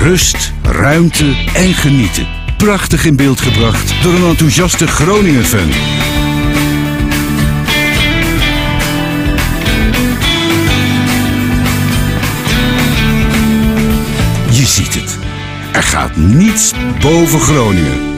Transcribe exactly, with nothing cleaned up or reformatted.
Rust, ruimte en genieten. Prachtig in beeld gebracht door een enthousiaste Groningen-fan. Je ziet het. Er gaat niets boven Groningen.